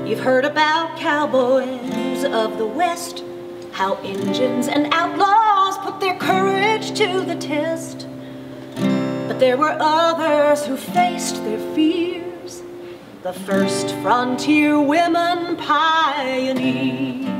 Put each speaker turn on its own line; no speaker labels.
You've heard about cowboys of the West, how Injuns and outlaws put their courage to the test. But there were others who faced their fears, the first frontier women pioneers.